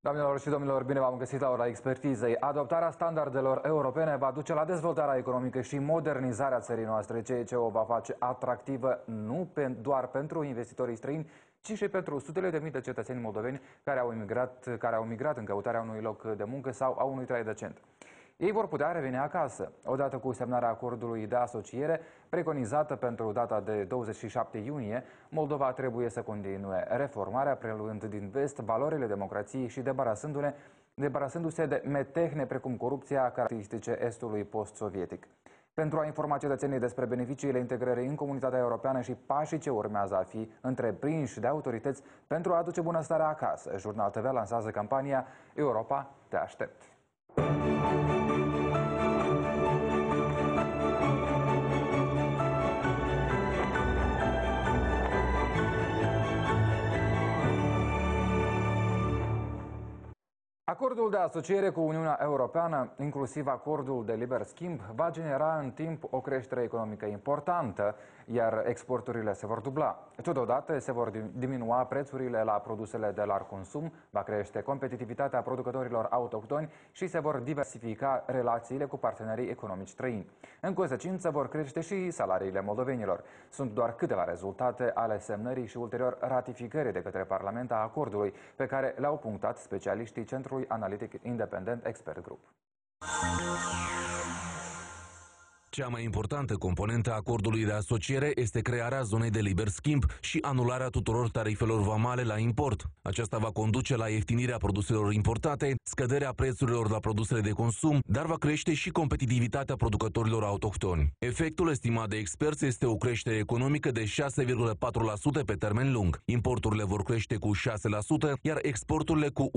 Doamnelor și domnilor, bine v-am găsit la ora expertizei. Adoptarea standardelor europene va duce la dezvoltarea economică și modernizarea țării noastre, ceea ce o va face atractivă nu doar pentru investitorii străini, ci și pentru sutele de mii de cetățeni moldoveni care au migrat în căutarea unui loc de muncă sau a unui trai decent. Ei vor putea reveni acasă. Odată cu semnarea acordului de asociere, preconizată pentru data de 27 iunie, Moldova trebuie să continue reformarea, preluând din vest valorile democrației și debarasându-se de metehne precum corupția, caracteristice estului post-sovietic. Pentru a informa cetățenii despre beneficiile integrării în comunitatea europeană și pașii ce urmează a fi întreprinși de autorități pentru a aduce bunăstarea acasă, Jurnal TV lansează campania Europa te aștept. Acordul de asociere cu Uniunea Europeană, inclusiv acordul de liber schimb, va genera în timp o creștere economică importantă, iar exporturile se vor dubla. Totodată se vor diminua prețurile la produsele de larg consum, va crește competitivitatea producătorilor autohtoni și se vor diversifica relațiile cu partenerii economici străini. În consecință vor crește și salariile moldovenilor. Sunt doar câteva rezultate ale semnării și ulterior ratificării de către Parlament a acordului, pe care le-au punctat specialiștii Centrului Analitic Independent Expert Group. Cea mai importantă componentă a acordului de asociere este crearea zonei de liber schimb și anularea tuturor tarifelor vamale la import. Aceasta va conduce la ieftinirea produselor importate, scăderea prețurilor la produsele de consum, dar va crește și competitivitatea producătorilor autohtoni. Efectul estimat de experți este o creștere economică de 6,4% pe termen lung. Importurile vor crește cu 6%, iar exporturile cu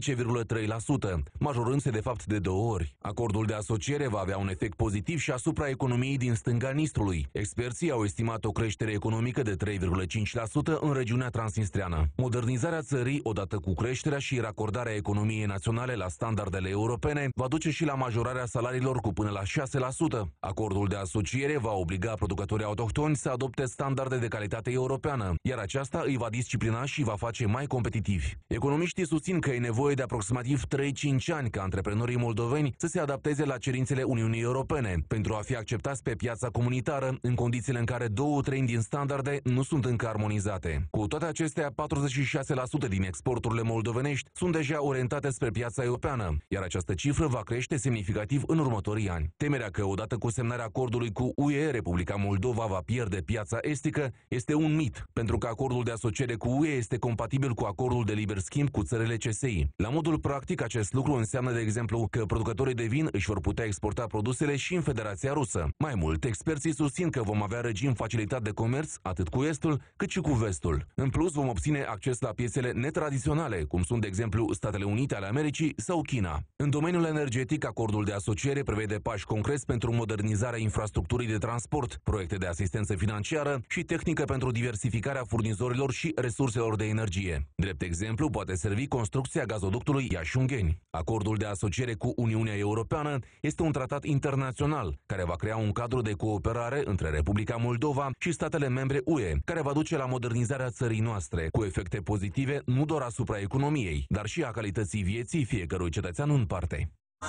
11,3%, majorându-se de fapt de 2 ori. Acordul de asociere va avea un efect pozitiv și asupra economiei din stânga Nistrului. Experții au estimat o creștere economică de 3,5% în regiunea transnistreană. Modernizarea țării, odată cu creșterea și racordarea economiei naționale la standardele europene, va duce și la majorarea salariilor cu până la 6%. Acordul de asociere va obliga producătorii autohtoni să adopte standarde de calitate europeană, iar aceasta îi va disciplina și va face mai competitivi. Economiștii susțin că e nevoie de aproximativ 3-5 ani ca antreprenorii moldoveni să se adapteze la cerințele Uniunii Europene, pentru a fi acceptați pe piața comunitară, în condițiile în care 2/3 din standarde nu sunt încă armonizate. Cu toate acestea, 46% din exporturile moldovenești sunt deja orientate spre piața europeană, iar această cifră va crește semnificativ în următorii ani. Temerea că odată cu semnarea acordului cu UE, Republica Moldova va pierde piața estică este un mit, pentru că acordul de asociere cu UE este compatibil cu acordul de liber schimb cu țările CSI. La modul practic, acest lucru înseamnă, de exemplu, că producătorii de vin își vor putea exporta produsele și în Federația Rusă. Mai mult, experții susțin că vom avea regim facilitat de comerț atât cu Estul cât și cu Vestul. În plus, vom obține acces la piețele netradiționale, cum sunt, de exemplu, Statele Unite ale Americii sau China. În domeniul energetic, acordul de asociere prevede pași concreți pentru modernizarea infrastructurii de transport, proiecte de asistență financiară și tehnică pentru diversificarea furnizorilor și resurselor de energie. Drept exemplu, poate servi construcția gazoductului Iași-Ungheni. Acordul de asociere cu Uniunea Europeană este un tratat internațional care va crea un cadru de cooperare între Republica Moldova și statele membre UE, care va duce la modernizarea țării noastre, cu efecte pozitive nu doar asupra economiei, dar și a calității vieții fiecărui cetățean în parte.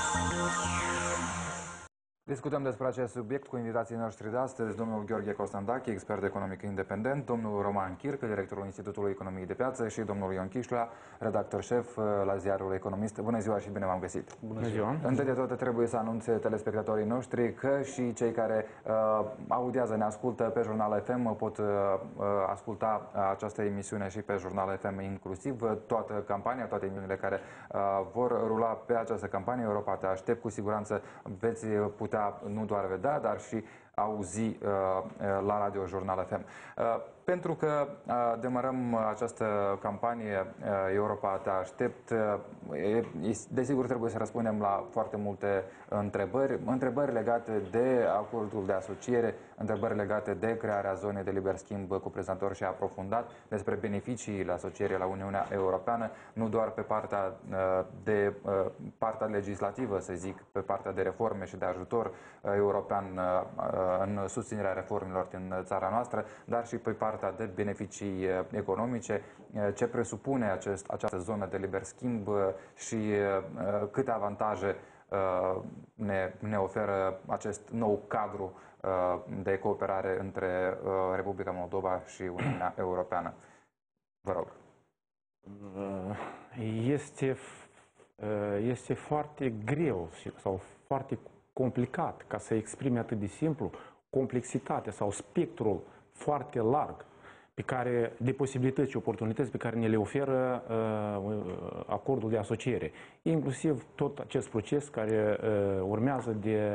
Discutăm despre acest subiect cu invitații noștri de astăzi, domnul Gheorghe Costandache, expert economic independent, domnul Roman Chircă, directorul Institutului Economiei de Piață și domnul Ion Chișlea, redactor șef la ziarul Economist. Bună ziua și bine v-am găsit! Bună ziua! Întâi de toate trebuie să anunțe telespectatorii noștri că și cei care audiază, ne ascultă pe Jurnal FM pot asculta această emisiune și pe Jurnal FM inclusiv. Toată campania, toate emisiunile care vor rula pe această campanie Europa te aștept, cu siguranță veți putea nu doar vedea, dar și auzi la Radio Jurnal FM. Pentru că demarăm această campanie Europa te aștept, desigur trebuie să răspundem la foarte multe întrebări legate de acordul de asociere, întrebări legate de crearea zonei de liber schimb cuprinzător și aprofundat, despre beneficiile asocierii la Uniunea Europeană, nu doar pe partea legislativă, să zic, pe partea de reforme și de ajutor european în susținerea reformelor din țara noastră, dar și pe partea de beneficii economice. Ce presupune această zonă de liber schimb și câte avantaje ne oferă acest nou cadru de cooperare între Republica Moldova și Uniunea Europeană. Vă rog. Este foarte greu sau foarte complicat ca să exprime atât de simplu complexitatea sau spectrul foarte larg de posibilități și oportunități pe care ne le oferă acordul de asociere, inclusiv tot acest proces care urmează de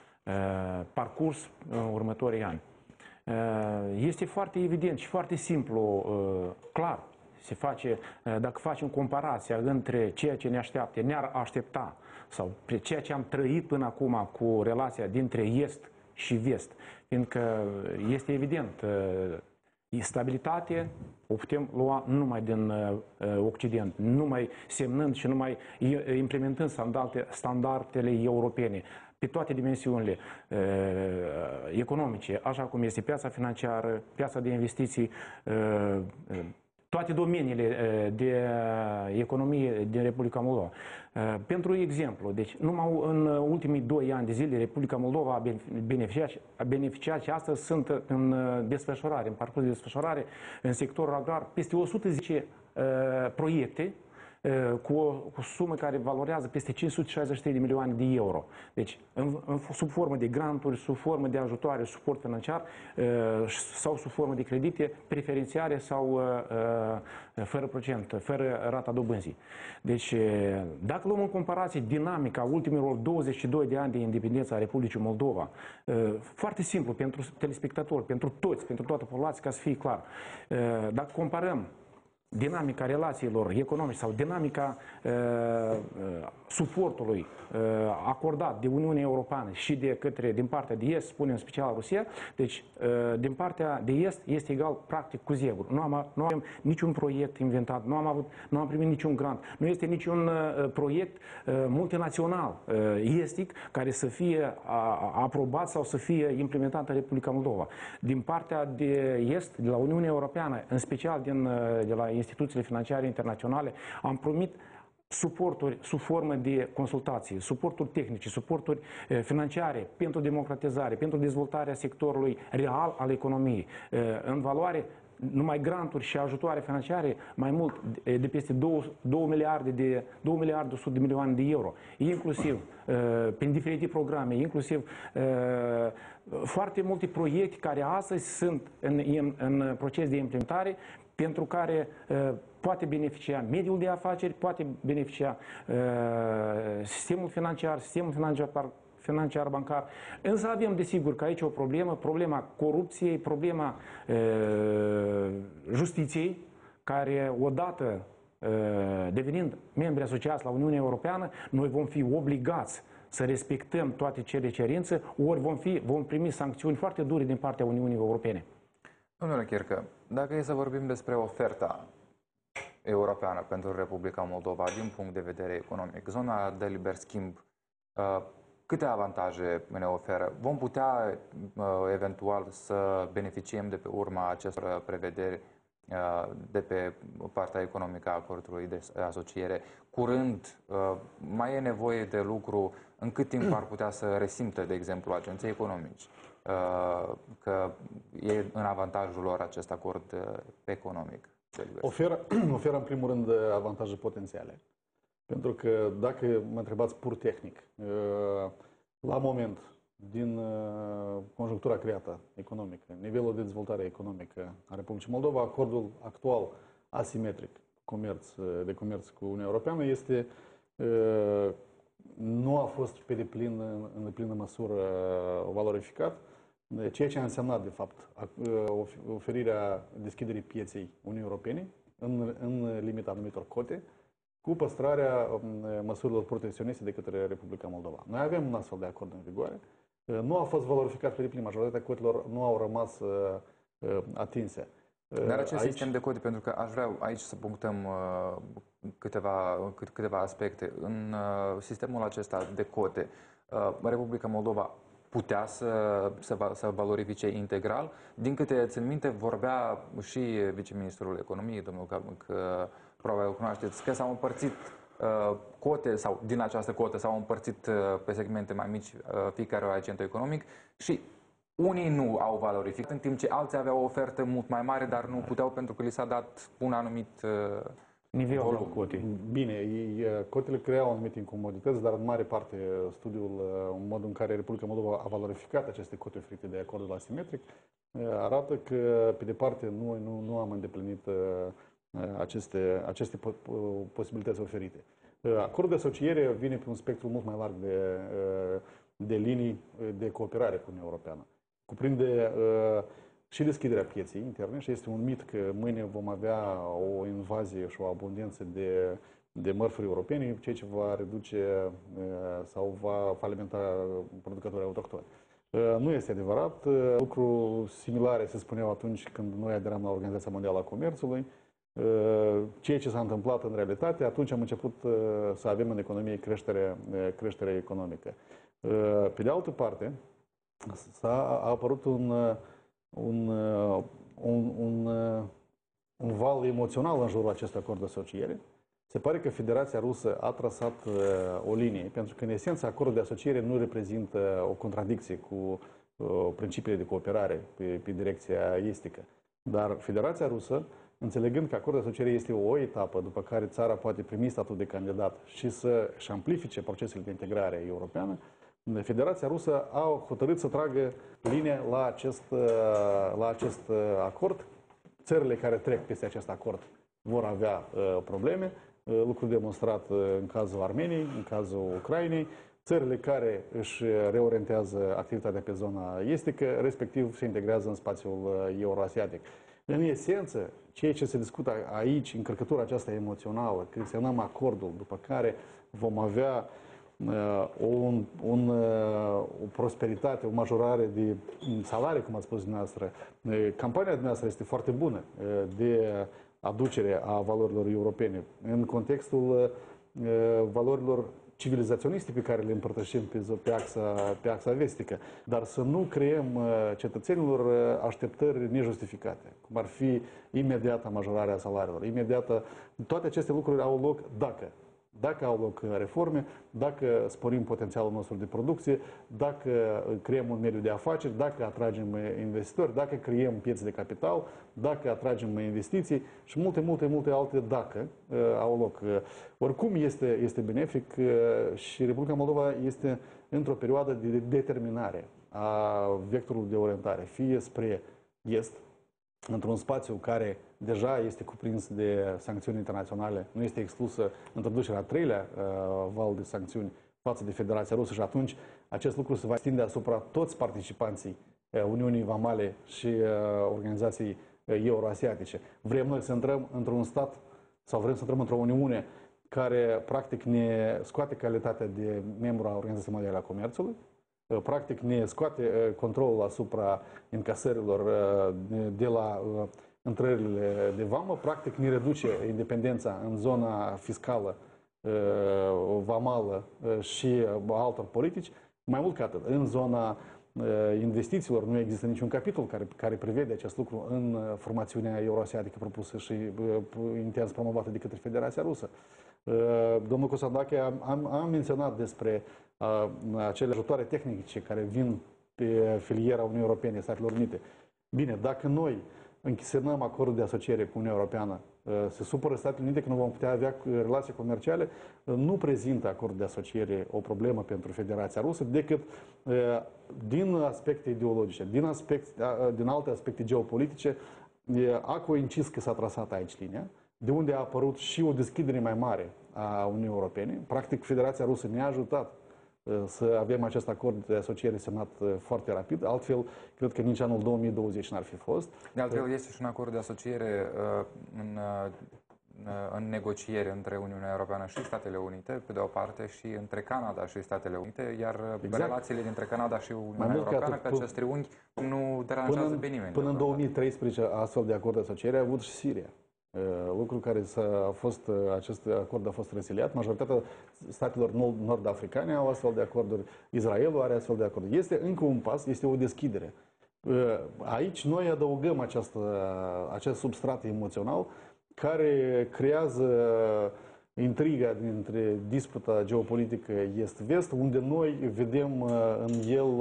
parcurs în următorii ani. Este foarte evident și foarte simplu, clar, dacă facem comparația între ceea ce ne-ar aștepta sau ceea ce am trăit până acum cu relația dintre Est și Vest, fiindcă este evident, stabilitate o putem lua numai din Occident, numai semnând și numai implementând standardele europene pe toate dimensiunile economice, așa cum este piața financiară, piața de investiții, toate domeniile de economie din Republica Moldova. Pentru exemplu, deci numai în ultimii 2 ani de zile Republica Moldova a beneficiat și astăzi sunt în desfășurare, în parcurs de desfășurare în sectorul agrar peste 110 proiecte cu o sumă care valorează peste 563 de milioane de euro. Deci, sub formă de granturi, sub formă de ajutoare, suport financiar sau sub formă de credite preferențiale sau fără procent, fără rata dobânzii. Deci, dacă luăm în comparație dinamica ultimilor 22 de ani de independență a Republicii Moldova, foarte simplu pentru telespectatori, pentru toți, pentru toată populația, ca să fie clar, dacă comparăm dinamica relațiilor economice sau dinamica suportului acordat de Uniunea Europeană și din partea de Est, spunem în special Rusia, deci din partea de Est este egal practic cu zero. Nu avem niciun proiect inventat, nu am primit niciun grant, nu este niciun proiect multinațional estic care să fie aprobat sau să fie implementat în Republica Moldova. Din partea de Est, de la Uniunea Europeană, în special de la instituțiile financiare internaționale, am primit suporturi sub formă de consultații, suporturi tehnice, suporturi financiare pentru democratizare, pentru dezvoltarea sectorului real al economiei. În valoare, numai granturi și ajutoare financiare, mai mult de peste 2 miliarde 100 de milioane de euro, inclusiv prin diferite programe, inclusiv foarte multe proiecte care astăzi sunt în proces de implementare, pentru care poate beneficia mediul de afaceri, poate beneficia sistemul financiar bancar. Însă avem, desigur, că aici o problemă, problema corupției, problema justiției, care odată devenind membri asociați la Uniunea Europeană, noi vom fi obligați să respectăm toate cele cerințe, ori vom primi sancțiuni foarte dure din partea Uniunii Europene. Domnule Chircă, dacă e să vorbim despre oferta europeană pentru Republica Moldova din punct de vedere economic, zona de liber schimb, câte avantaje ne oferă? Vom putea eventual să beneficiem de pe urma acestor prevederi de pe partea economică a acordului de asociere? Curând, mai e nevoie de lucru? În cât timp ar putea să resimtă, de exemplu, agenții economici că e în avantajul lor acest acord economic? Oferă în primul rând avantaje potențiale. Pentru că dacă mă întrebați pur tehnic, la moment, din conjunctura creată economică, nivelul de dezvoltare economică a Republicii Moldova, acordul actual asimetric de comerț cu Uniunea Europeană nu a fost pe în deplină măsură valorificat, ceea ce a însemnat, de fapt, oferirea deschiderii pieței Uniunii Europene în limita anumitor cote, cu păstrarea măsurilor protecționiste de către Republica Moldova. Noi avem un astfel de acord în vigoare. Nu a fost valorificat pe deplin. Majoritatea cotelor nu au rămas atinse. Dar acest sistem de cote, pentru că aș vrea aici să punctăm câteva aspecte. În sistemul acesta de cote, Republica Moldova putea să valorifice integral. Din câte țin minte, vorbea și viceministrul economiei, domnul că probabil cunoașteți, că s-au împărțit cote sau din această cotă s-au împărțit pe segmente mai mici fiecare agent economic și unii nu au valorificat, în timp ce alții aveau o ofertă mult mai mare, dar nu puteau pentru că li s-a dat un anumit nivelul de cote. Bine, cotele creau anumite incomodități, dar în mare parte studiul, în modul în care Republica Moldova a valorificat aceste cote oferite de acordul asimetric, arată că, pe departe, noi nu am îndeplinit aceste posibilități oferite. Acordul de asociere vine pe un spectru mult mai larg de linii de cooperare cu Uniunea Europeană. Cuprinde și deschiderea pieței interne și este un mit că mâine vom avea o invazie și o abundență de mărfuri europene, ceea ce va reduce sau va falimenta producătorii autohtoni. Nu este adevărat. Lucruri similare se spuneau atunci când noi aderam la Organizația Mondială a Comerțului. Ceea ce s-a întâmplat în realitate, atunci am început să avem în economie creștere economică. Pe de altă parte, a apărut un val emoțional în jurul acestui acord de asociere. Se pare că Federația Rusă a trasat o linie, pentru că, în esență, acordul de asociere nu reprezintă o contradicție cu principiile de cooperare pe direcția estică. Dar Federația Rusă, înțelegând că acordul de asociere este o etapă după care țara poate primi statut de candidat și să-și amplifice procesele de integrare europeană, Federația Rusă a hotărât să tragă linia la acest acord. Țările care trec peste acest acord vor avea probleme, lucru demonstrat în cazul Armeniei, în cazul Ucrainei, țările care își reorientează activitatea pe zona estică, respectiv se integrează în spațiul euroasiatic. În esență, ceea ce se discută aici, încărcătura aceasta emoțională, când semnăm acordul, după care vom avea o prosperitate, o majorare de salarii, cum ați spus dumneavoastră. Campania dumneavoastră este foarte bună de aducere a valorilor europene în contextul valorilor civilizaționiste pe care le împărtășim pe axa vestică, dar să nu creăm cetățenilor așteptări nejustificate, cum ar fi imediată majorarea salariilor, imediată. Toate aceste lucruri au loc dacă au loc reforme, dacă sporim potențialul nostru de producție, dacă creăm un mediu de afaceri, dacă atragem investitori, dacă creăm piețe de capital, dacă atragem investiții și multe alte dacă au loc. Oricum este benefic și Republica Moldova este într-o perioadă de determinare a vectorului de orientare, fie spre est, într-un spațiu care deja este cuprins de sancțiuni internaționale, nu este exclusă introducerea a treilea val de sancțiuni față de Federația Rusă și atunci acest lucru se va extinde asupra toți participanții Uniunii Vamale și organizației euroasiatice. Vrem noi să intrăm într-un stat sau vrem să intrăm într-o Uniune care practic ne scoate calitatea de membru a Organizației Mondiale a Comerțului, practic ne scoate controlul asupra încasărilor de la intrările de vamă, practic ne reduce independența în zona fiscală, vamală și altor politici. Mai mult ca atât, în zona investițiilor nu există niciun capitol care prevede acest lucru în formațiunea euroasiatică propusă și intens promovată de către Federația Rusă. Domnul Cosandache a menționat despre acele ajutoare tehnice care vin pe filiera Uniunii Europene, Statelor Unite. Bine, dacă noi închisenăm acordul de asociere cu Uniunea Europeană, se supără Statele Unite că nu vom putea avea relații comerciale, nu prezintă acordul de asociere o problemă pentru Federația Rusă, decât din aspecte ideologice, din alte aspecte geopolitice, a coincis că s-a trasat aici linia, de unde a apărut și o deschidere mai mare a Uniunii Europene. Practic, Federația Rusă ne-a ajutat să avem acest acord de asociere semnat foarte rapid. Altfel, cred că nici anul 2020 n-ar fi fost. De altfel, este și un acord de asociere în negociere între Uniunea Europeană și Statele Unite, pe de o parte, și între Canada și Statele Unite, iar relațiile dintre Canada și Uniunea Europeană, pe acest triunghi, nu deranjează pe nimeni. Până în 2013, astfel de acord de asociere a avut și Siria. Lucru care acest acord a fost resiliat. Majoritatea statelor nord-africane au astfel de acorduri. Israelul are astfel de acorduri. Este încă un pas, este o deschidere. Aici noi adăugăm acest substrat emoțional care creează intriga dintre disputa geopolitică est-vest, unde noi vedem în el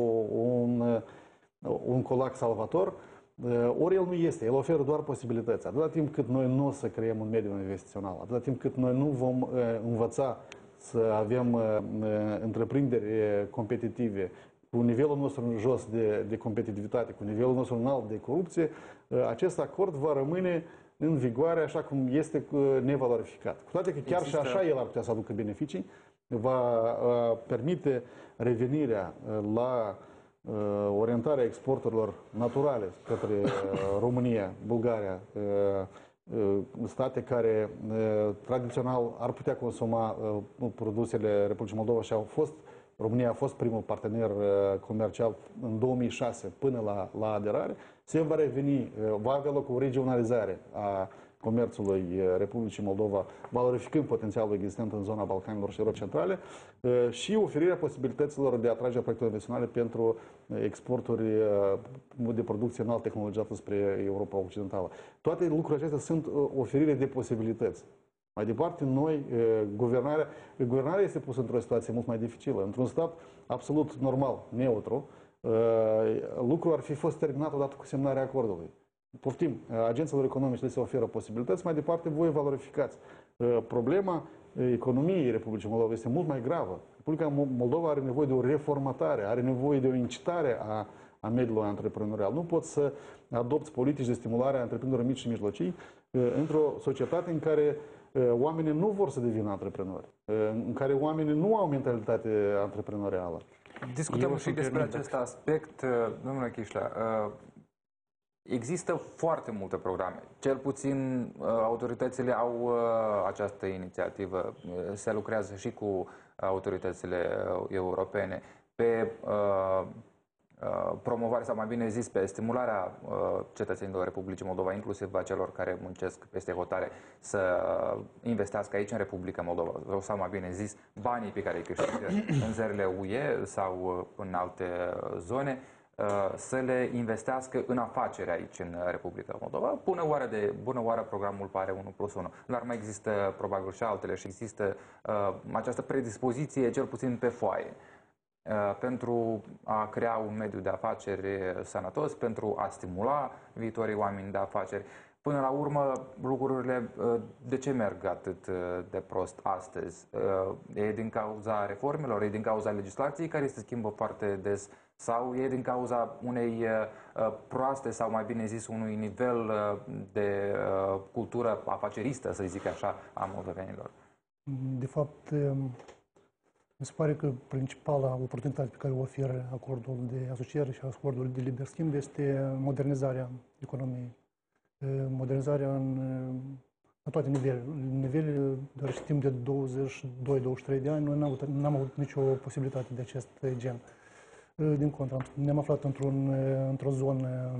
un colac salvator. Ori el nu este, el oferă doar posibilități. Atâta timp cât noi nu o să creăm un mediu investițional, atâta timp cât noi nu vom învăța să avem întreprinderi competitive cu nivelul nostru jos de competitivitate, cu nivelul nostru înalt de corupție, acest acord va rămâne în vigoare așa cum este nevalorificat. Cu toate că chiar și așa el ar putea să aducă beneficii, va permite revenirea la orientarea exporturilor naturale către România, Bulgaria, state care tradițional ar putea consuma produsele Republicii Moldova și România a fost primul partener comercial în 2006 până la aderare, se va reveni, va avea loc o regionalizare a comerțului Republicii Moldova, valorificând potențialul existent în zona Balcanilor și Europei Centrale și oferirea posibilităților de a atrage proiecte investiționale pentru exporturi de producție înalt tehnologizată spre Europa Occidentală. Toate lucrurile acestea sunt oferire de posibilități. Mai departe, noi, guvernarea este pusă într-o situație mult mai dificilă. Într-un stat absolut normal, neutru, lucrul ar fi fost terminat odată cu semnarea acordului. Poftim, agenților economice le se oferă posibilități, mai departe voi valorificați. Problema economiei Republicii Moldova este mult mai gravă. Republica Moldova are nevoie de o reformatare, are nevoie de o incitare a mediului antreprenorial. Nu poți să adopți politici de stimulare a întreprinderilor mici și mijlocii într-o societate în care oamenii nu vor să devină antreprenori, în care oamenii nu au mentalitate antreprenorială. Discutăm și despre acest aspect, domnule Chișlea. Există foarte multe programe. Cel puțin autoritățile au această inițiativă. Se lucrează și cu autoritățile europene pe promovarea, sau mai bine zis, pe stimularea cetățenilor Republicii Moldova, inclusiv a celor care muncesc peste hotare, să investească aici în Republica Moldova, sau mai bine zis, banii pe care îi câștigă în țările UE sau în alte zone, să le investească în afaceri aici, în Republica Moldova. Bună oară programul pare 1+1, dar mai există probabil și altele și există această predispoziție, cel puțin pe foaie, pentru a crea un mediu de afaceri sănătos, pentru a stimula viitorii oameni de afaceri. Până la urmă, lucrurile de ce merg atât de prost astăzi? E din cauza reformelor, e din cauza legislației care se schimbă foarte des, sau e din cauza unei proaste, sau mai bine zis, unui nivel de cultură afaceristă, să zic așa, a moldovenilor? De fapt, mi se pare că principala oportunitate pe care o oferă acordul de asociere și acordul de liber schimb este modernizarea economiei. Modernizarea în toate nivelele, dar și timp de 22-23 de ani noi n-am avut nicio posibilitate de acest gen. Din contră, ne-am aflat într-o zonă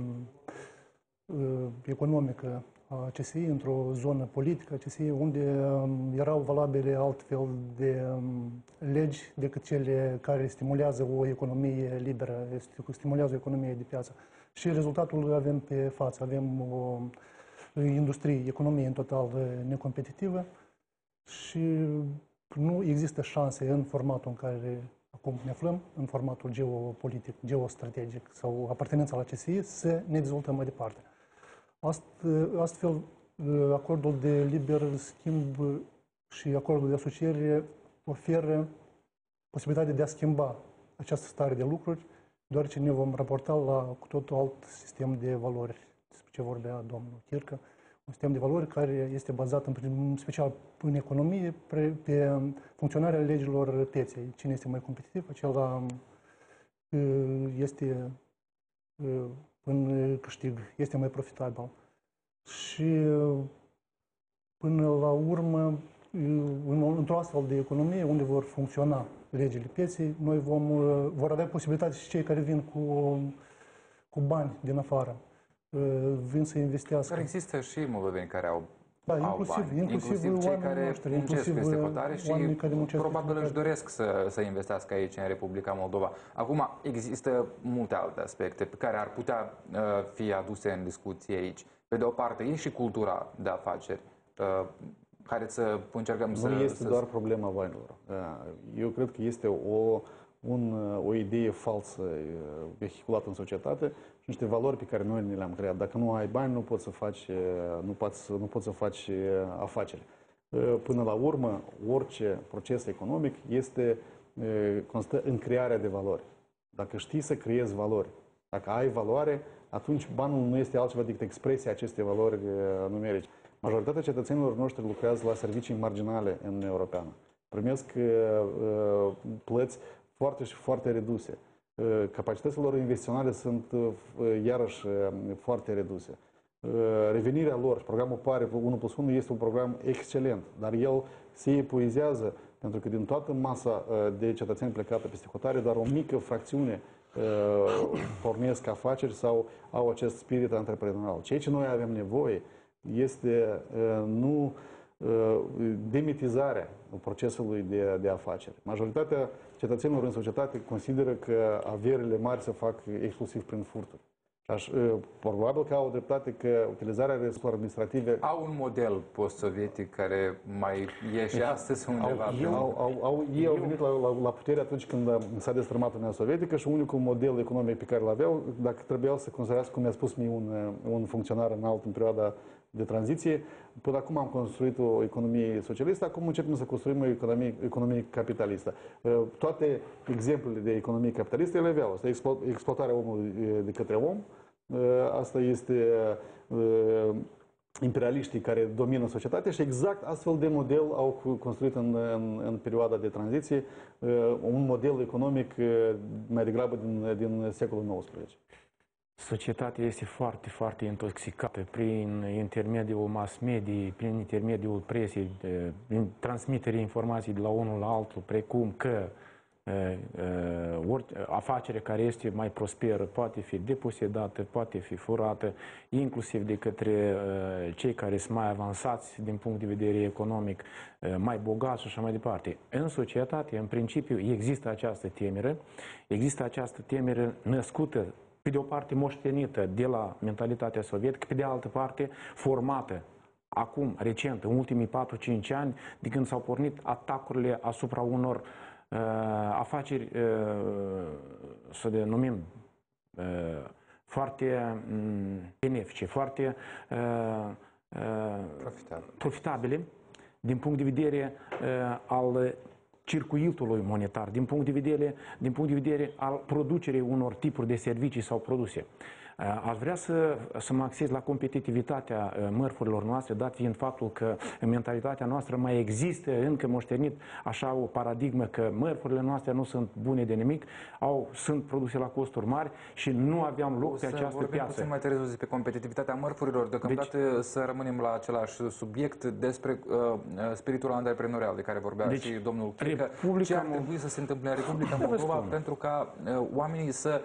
economică a CSI, într-o zonă politică a CSI, unde erau valabile altfel de legi decât cele care stimulează o economie liberă, stimulează o economie de piață. Și rezultatul avem pe față. Avem o industrie, economie în total necompetitivă și nu există șanse în formatul în care acum ne aflăm, în formatul geopolitic, geostrategic sau apartenența la CSI, să ne dezvoltăm mai departe. Astfel, acordul de liber schimb și acordul de asociere oferă posibilitatea de a schimba această stare de lucruri, deoarece ne vom raporta la cu totul alt sistem de valori, despre ce vorbea domnul Chircă, un sistem de valori care este bazat în special în economie pe funcționarea legilor pieței. Cine este mai competitiv, acela este în câștig, este mai profitabil. Și până la urmă, într-o astfel de economie unde vor funcționa legile pieței, vor avea posibilitate și cei care vin cu bani din afară vin să investească. Dar există și moldoveni care au inclusiv cei oamenii care noștri, muncesc peste hotare și probabil își peste doresc să investească aici, în Republica Moldova. Acum, există multe alte aspecte pe care ar putea fi aduse în discuție aici. Pe de o parte, e și cultura de afaceri. Haideți să încercăm să... Nu este doar problema banilor. Eu cred că este o idee falsă vehiculată în societate și niște valori pe care noi ne le-am creat. Dacă nu ai bani, nu poți să faci afaceri. Până la urmă, orice proces economic constă în crearea de valori. Dacă știi să creezi valori, dacă ai valoare, atunci banul nu este altceva decât expresia acestei valori numerice. Majoritatea cetățenilor noștri lucrează la servicii marginale în Uniunea Europeană. Primesc plăți foarte și foarte reduse. Capacitățile lor investiționale sunt iarăși foarte reduse. Revenirea lor, programul PARE 1+1 este un program excelent, dar el se epuizează pentru că din toată masa de cetățeni plecată peste hotare, doar o mică fracțiune pornesc afaceri sau au acest spirit antreprenorial. Ceea ce noi avem nevoie este nu demitizarea procesului de afaceri. Majoritatea cetățenilor în societate consideră că averile mari se fac exclusiv prin furturi. Probabil că au dreptate că utilizarea resurselor administrative... Au un model post-sovietic care mai e și astăzi undeva. Ei au venit la putere atunci când s-a destrămat Uniunea Sovietică și unicul model economic pe care îl aveau, dacă trebuiau să considerați, cum mi-a spus mie un funcționar înalt în perioada de tranziție, până acum am construit o economie socialistă, acum începem să construim o economie capitalistă. Toate exemplele de economie capitalistă le aveau. Asta e exploatarea omului de către om, asta este imperialiștii care domină societatea și exact astfel de model au construit în perioada de tranziție un model economic mai degrabă din secolul XIX. Societatea este foarte, foarte intoxicată prin intermediul mass media, prin intermediul presei, prin transmiterea informației de la unul la altul, precum că afacerea care este mai prosperă poate fi deposedată, poate fi furată, inclusiv de către cei care sunt mai avansați din punct de vedere economic, mai bogați și așa mai departe. În societate, în principiu, există această temere născută, pe de o parte moștenită de la mentalitatea sovietică, pe de altă parte formată acum, recent, în ultimii 4-5 ani, de când s-au pornit atacurile asupra unor afaceri, să le numim, foarte benefice, foarte profitabile, din punct de vedere al circuitului monetar, din punct de vedere al producerii unor tipuri de servicii sau produse. Aș vrea să mă axez la competitivitatea mărfurilor noastre, dat fiind faptul că în mentalitatea noastră mai există încă moștenit așa o paradigmă că mărfurile noastre nu sunt bune de nimic, sunt produse la costuri mari și nu aveam loc pe această piață. Puțin mai târziu despre competitivitatea mărfurilor, deocamdată să rămânem la același subiect despre spiritul antreprenorial de care vorbea și domnul Chică. Ce ar trebui să se întâmple în Republica Moldova pentru ca oamenii să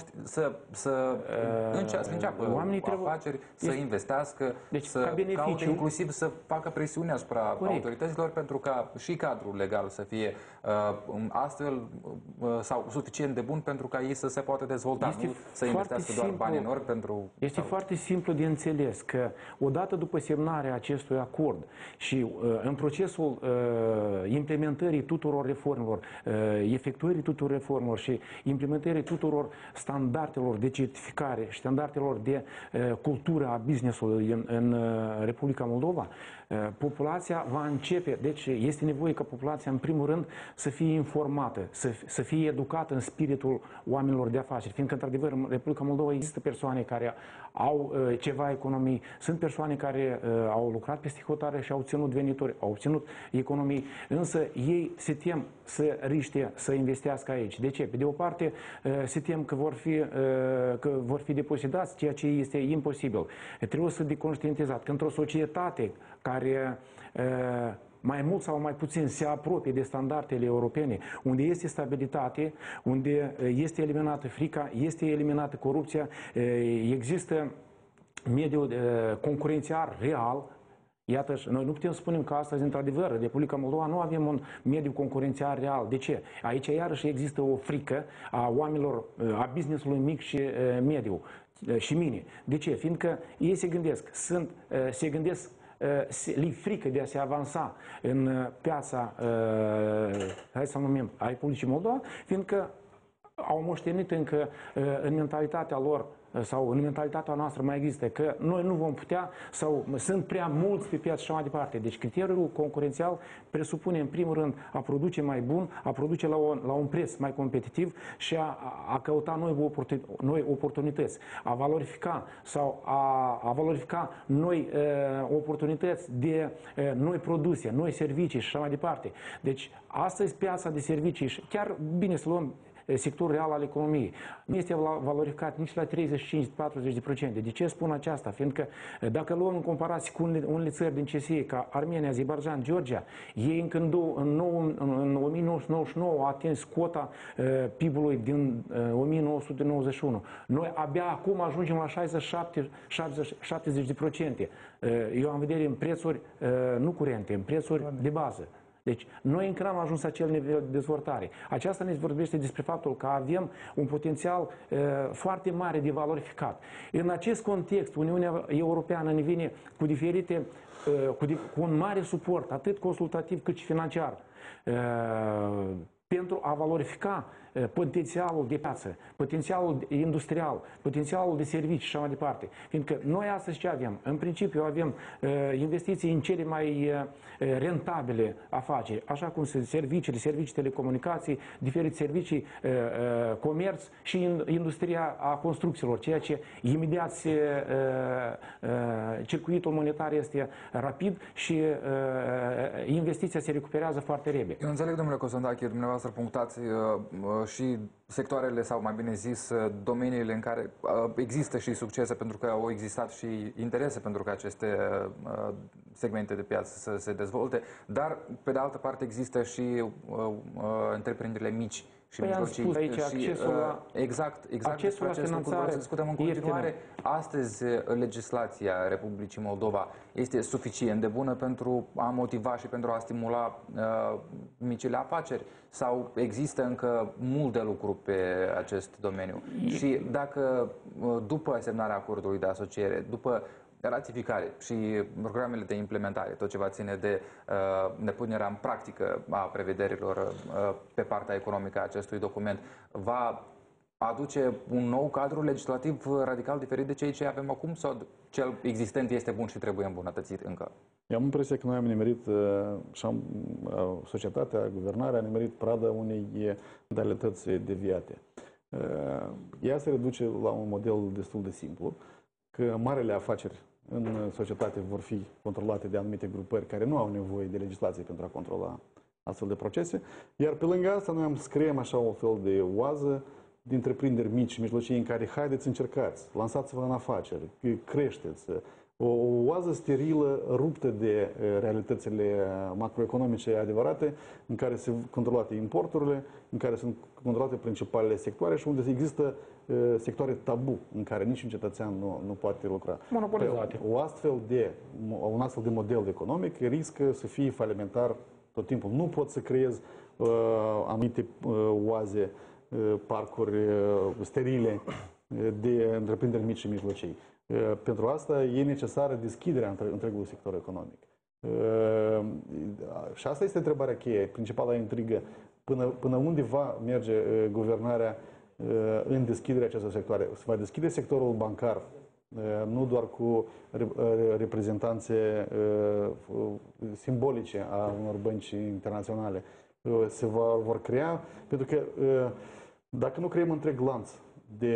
înceapă afaceri, să investească, să caute inclusiv să facă presiune asupra autorităților pentru ca și cadrul legal să fie astfel sau suficient de bun pentru ca ei să se poată dezvolta, nu să investească doar bani enormi pentru... Este foarte simplu de înțeles că odată după semnarea acestui acord și în procesul implementării tuturor reformelor, efectuării tuturor reformelor și implementării tuturor standardelor de certificare și standardelor de cultură a business-ului în Republica Moldova, populația va începe, deci este nevoie ca populația în primul rând să fie informată, să fie educată în spiritul oamenilor de afaceri, fiindcă într-adevăr în Republica Moldova există persoane care au ceva economii, sunt persoane care au lucrat peste hotare și au obținut venituri, au obținut economii, însă ei se tem să riște să investească aici. De ce? Pe de o parte se tem că vor fi depozidați, ceea ce este imposibil. Trebuie să deconștientizat că într-o societate care mai mult sau mai puțin se apropie de standardele europene, unde este stabilitate, unde este eliminată frica, este eliminată corupția, există mediul concurențial real. Iată, noi nu putem spune că astăzi, într-adevăr, Republica Moldova nu avem un mediu concurențial real. De ce? Aici, iarăși, există o frică a oamenilor, a business-ului mic și mediu și mini. De ce? Fiindcă ei se gândesc, li frică de a se avansa în piața, hai să numim, a Republicii Moldova, fiindcă au moștenit încă în mentalitatea lor sau în mentalitatea noastră mai există că noi nu vom putea sau sunt prea mulți pe piață și așa mai departe. Deci criteriul concurențial presupune în primul rând a produce mai bun, a produce la un preț mai competitiv și a căuta noi oportunități, a valorifica sau a valorifica noi oportunități de noi produse, noi servicii și așa mai departe. Deci astăzi piața de servicii, chiar bine să luăm sectorul real al economiei, nu este valorificat nici la 35-40%. De ce spun aceasta? Fiindcă dacă luăm în comparație cu unele țări din CSE, ca Armenia, Azerbaijan, Georgia, ei încă în 1999 au atins cota PIB-ului din 1991. Noi abia acum ajungem la 60-70%. Eu am vedere în prețuri nu curente, în prețuri de bază. Deci, noi încă n-am ajuns la acel nivel de dezvoltare. Aceasta ne vorbește despre faptul că avem un potențial foarte mare de valorificat. În acest context, Uniunea Europeană ne vine cu diferite, cu un mare suport, atât consultativ cât și financiar, pentru a valorifica potențialul de piață, potențialul industrial, potențialul de servicii și așa mai departe. Fiindcă noi astăzi ce avem? În principiu avem investiții în cele mai rentabile afaceri, așa cum sunt servicii telecomunicații, diferite servicii, comerț și industria a construcțiilor, ceea ce imediat circuitul monetar este rapid și investiția se recuperează foarte repede. Eu înțeleg, domnule Cosondache, dumneavoastră punctați și sectoarele, sau mai bine zis, domeniile în care există și succese, pentru că au existat și interese pentru ca aceste segmente de piață să se dezvolte, dar, pe de altă parte, există și întreprinderile mici și mijlocii. Spus aici, exact accesul la finanțare să discutăm în continuare. Astăzi, legislația Republicii Moldova este suficient de bună pentru a motiva și pentru a stimula micile afaceri? Sau există încă mult de lucru pe acest domeniu? Și dacă, după semnarea acordului de asociere, după ratificare și programele de implementare, tot ce va ține de punerea în practică a prevederilor pe partea economică a acestui document, va aduce un nou cadru legislativ radical diferit de ceea ce avem acum, sau cel existent este bun și trebuie îmbunătățit încă? Eu am impresia că noi am nimerit, societatea, guvernarea a nimerit prada unei modalități deviate. Ea se reduce la un model destul de simplu, că marele afaceri în societate vor fi controlate de anumite grupări care nu au nevoie de legislație pentru a controla astfel de procese, iar pe lângă asta noi am să creăm așa un fel de oază de întreprinderi mici și mijlocii în care haideți, încercați, lansați-vă în afaceri, creșteți. O oază sterilă, ruptă de realitățile macroeconomice adevărate, în care sunt controlate importurile, în care sunt controlate principalele sectoare și unde există sectoare tabu în care niciun cetățean nu poate lucra. Monopolizate. Un astfel de model economic riscă să fie falimentar tot timpul. Nu poți să creezi anumite oaze, parcuri sterile de întreprinderi mici și mijlocii. Pentru asta e necesară deschiderea întregului sector economic. Și asta este întrebarea cheie, principala intrigă. Până unde va merge guvernarea în deschiderea acestor sectoare? Se va deschide sectorul bancar, nu doar cu reprezentanțe simbolice a unor bănci internaționale. Vor crea, pentru că dacă nu creăm întreg lanț de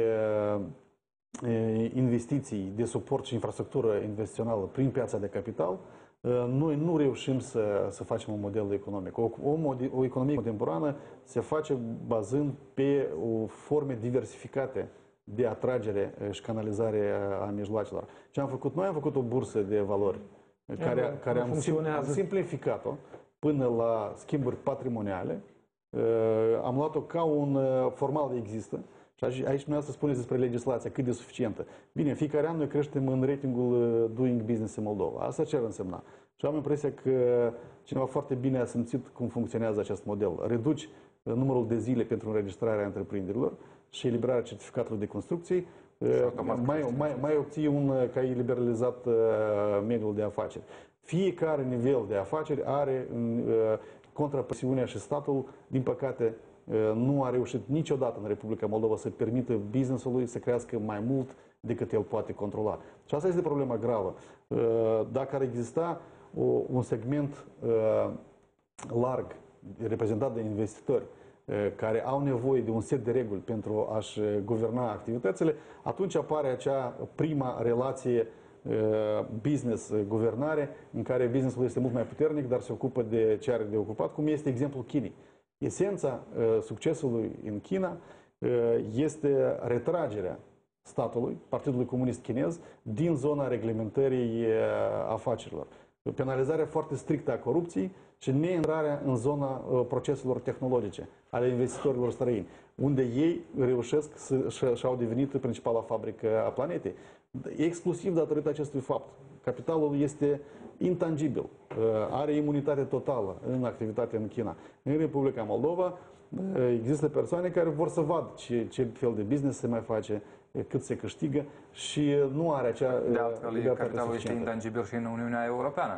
investiții, de suport și infrastructură investițională prin piața de capital, noi nu reușim să facem un model economic. O economie contemporană se face bazând pe forme diversificate de atragere și canalizare a mijloacelor. Ce am făcut noi? Am făcut o bursă de valori care am simplificat-o până la schimburi patrimoniale. Am luat-o ca un formal există și Și aici dumneavoastră spuneți despre legislația, cât de suficientă. Bine, în fiecare an noi creștem în ratingul Doing Business în Moldova. Asta ce ar însemna? Și am impresia că cineva foarte bine a simțit cum funcționează acest model. Reduci numărul de zile pentru înregistrarea întreprinderilor și eliberarea certificatelor de construcții, mai obții un cai liberalizat mediul de afaceri. Fiecare nivel de afaceri are contrapresiunea și statul, din păcate, nu a reușit niciodată în Republica Moldova să permită business-ului să crească mai mult decât el poate controla. Și asta este problema gravă. Dacă ar exista un segment larg reprezentat de investitori care au nevoie de un set de reguli pentru a-și guverna activitățile, atunci apare acea prima relație business-guvernare, în care businessul este mult mai puternic, dar se ocupă de ce are de ocupat, cum este exemplul Chinei. Esența succesului în China este retragerea statului, Partidului Comunist Chinez, din zona reglementării afacerilor. Penalizarea foarte strictă a corupției și neintrarea în zona proceselor tehnologice ale investitorilor străini, unde ei reușesc și-au devenit principala fabrică a planetei. Exclusiv datorită acestui fapt. Capitalul este intangibil, are imunitate totală în activitatea în China. În Republica Moldova există persoane care vor să vadă ce fel de business se mai face, cât se câștigă și nu are acea de altfel, capitalul este intangibil și în Uniunea Europeană.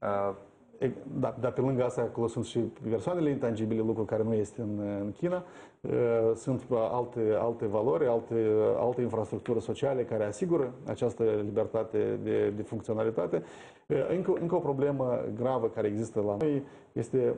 Dar pe lângă asta, acolo sunt și persoanele intangibile, lucru care nu este în China. Sunt alte valori, alte infrastructură sociale care asigură această libertate de funcționalitate. Încă o problemă gravă care există la noi este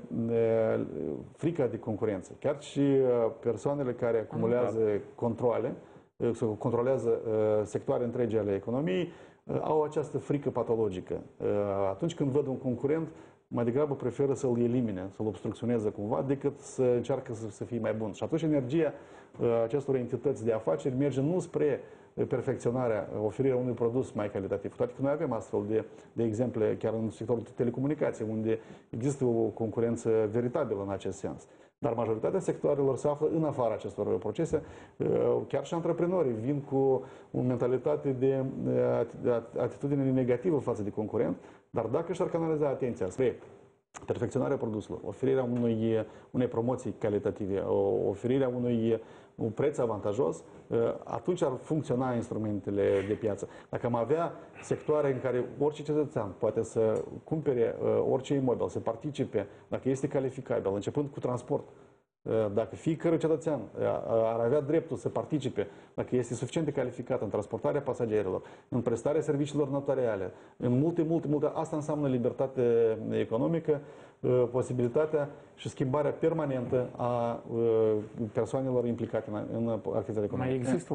frica de concurență. Chiar și persoanele care acumulează controle, controlează sectoare întregi ale economiei, au această frică patologică. Atunci când văd un concurent, mai degrabă preferă să-l elimine, să-l obstrucționeze cumva, decât să încearcă să fie mai bun. Și atunci energia acestor entități de afaceri merge nu spre perfecționarea, oferirea unui produs mai calitativ. Toate că noi avem astfel de exemple chiar în sectorul telecomunicației, unde există o concurență veritabilă în acest sens. Dar majoritatea sectoarelor se află în afara acestor procese. Chiar și antreprenorii vin cu o mentalitate de atitudine negativă față de concurent, dar dacă și-ar canaliza atenția spre perfecționarea produselor, oferirea unei promoții calitative, oferirea un preț avantajos, atunci ar funcționa instrumentele de piață. Dacă am avea sectoare în care orice cetățean poate să cumpere orice imobil, să participe, dacă este calificabil, începând cu transport, dacă fiecare cetățean ar avea dreptul să participe, dacă este suficient de calificat în transportarea pasagerilor, în prestarea serviciilor notariale, în multe, asta înseamnă libertate economică, posibilitatea și schimbarea permanentă a persoanelor implicate în activitatea economică. Mai există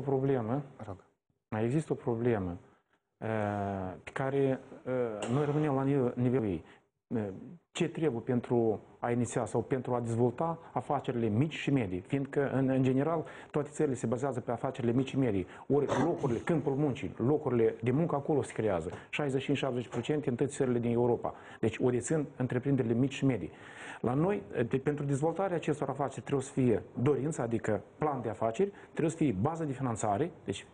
o problemă pe care noi rămânem la nivelul ei. Ce trebuie pentru a iniția sau pentru a dezvolta afacerile mici și medii, fiindcă, în general, toate țările se bazează pe afacerile mici și medii. Ori locurile, câmpul muncii, locurile de muncă acolo se creează. 65-70% în toate țările din Europa. Deci o dețin întreprinderile mici și medii. La noi, pentru dezvoltarea acestor afaceri trebuie să fie dorință, adică plan de afaceri, trebuie să fie bază de finanțare, deci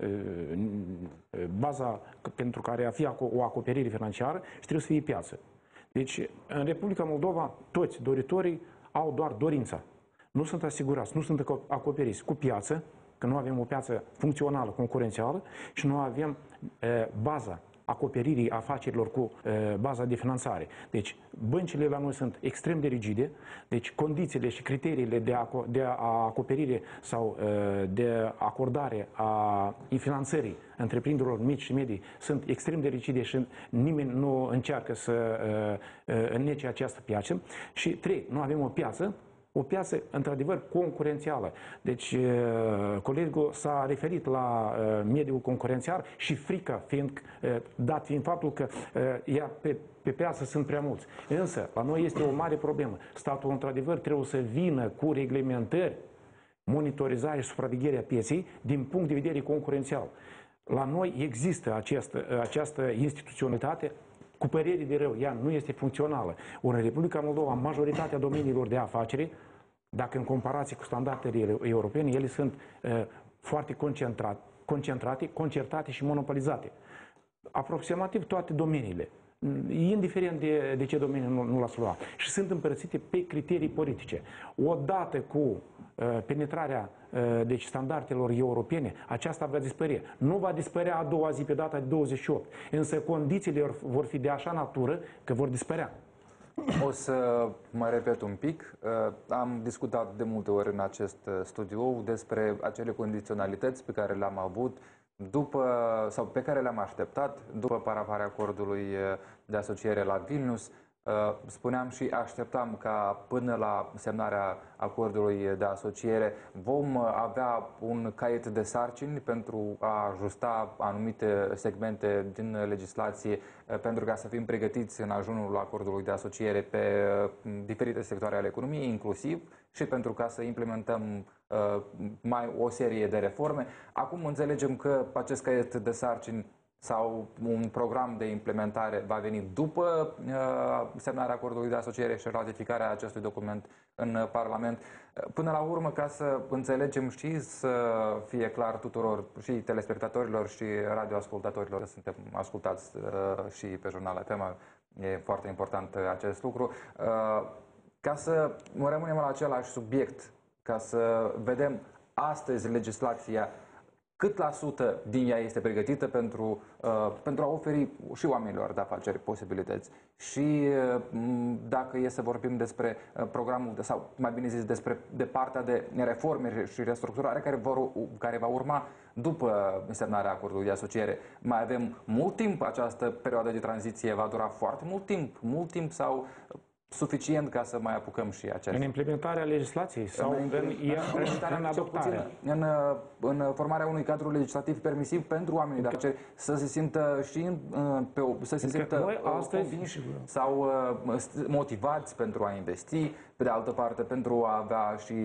baza pentru care a fi o acoperire financiară și trebuie să fie piață. Deci, în Republica Moldova, toți doritorii au doar dorința. Nu sunt asigurați, nu sunt acoperiți cu piață, că nu avem o piață funcțională, concurențială și nu avem baza acoperirii afacerilor cu baza de finanțare. Deci, băncile la noi sunt extrem de rigide, deci condițiile și criteriile de acoperire sau de acordare a finanțării întreprinderilor mici și medii sunt extrem de rigide și nimeni nu încearcă să înnece această piață. Și trei, nu avem o piață, într-adevăr, concurențială. Deci, colegul s-a referit la mediul concurențial și frica, dat fiind faptul că pe piață sunt prea mulți. Însă, la noi este o mare problemă. Statul, într-adevăr, trebuie să vină cu reglementări, monitorizare și supraveghere a pieței din punct de vedere concurențial. La noi există această instituționalitate. Cu părere de rău, ea nu este funcțională. Ori în Republica Moldova, majoritatea domeniilor de afaceri, dacă în comparație cu standardele europene, ele sunt foarte concertate și monopolizate. Aproximativ toate domeniile, indiferent de ce domeniu nu l-ați luat. Și sunt împărțite pe criterii politice. Odată cu penetrarea deci standardelor europene, aceasta va dispărea. Nu va dispărea a doua zi pe data de 28, însă condițiile vor fi de așa natură că vor dispărea. O să mă repet un pic. Am discutat de multe ori în acest studio despre acele condiționalități pe care le-am avut sau pe care le-am așteptat după parafarea acordului de asociere la Vilnius. Spuneam și așteptam ca până la semnarea acordului de asociere vom avea un caiet de sarcini pentru a ajusta anumite segmente din legislație pentru ca să fim pregătiți în ajunul acordului de asociere pe diferite sectoare ale economiei, inclusiv și pentru ca să implementăm o serie de reforme. Acum înțelegem că acest caiet de sarcini sau un program de implementare va veni după semnarea acordului de asociere și ratificarea acestui document în Parlament. Până la urmă, ca să înțelegem și să fie clar tuturor, și telespectatorilor și radioascultatorilor, că suntem ascultați și pe Jurnal FM, e foarte important acest lucru, ca să rămânem la același subiect, ca să vedem astăzi legislația cât la sută din ea este pregătită pentru a oferi și oamenilor de afaceri posibilități. Și dacă e să vorbim despre programul, sau mai bine zis de partea de reforme și restructurare care va urma după semnarea acordului de asociere, mai avem mult timp? Această perioadă de tranziție va dura foarte mult timp sau suficient ca să mai apucăm și acest? În implementarea legislației sau în adoptarea? În formarea unui cadru legislativ permisiv pentru oamenii de afaceri să se simtă și convinși sau motivați pentru a investi, pe de altă parte pentru a avea și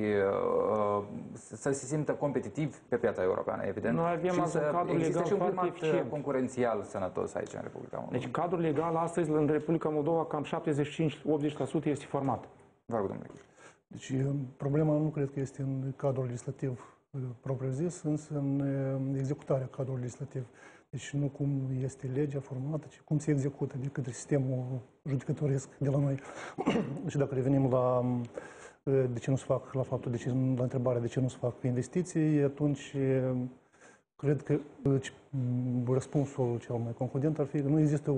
să se simtă competitiv pe piața europeană, evident. Noi avem și să cadrul existe legal și un climat eficient. concurențial sănătos aici în Republica Moldova. Deci cadrul legal astăzi în Republica Moldova cam 75-80% este format. Vă rog, domnule. Deci problema nu cred că este în cadrul legislativ propriu-zis, însă în executarea cadrului legislativ. Deci nu cum este legea formată, ci cum se execută de către sistemul judecătoresc de la noi. Și dacă revenim la de ce nu se fac, la întrebarea de ce nu se fac investiții, atunci cred că răspunsul cel mai concludent ar fi că nu există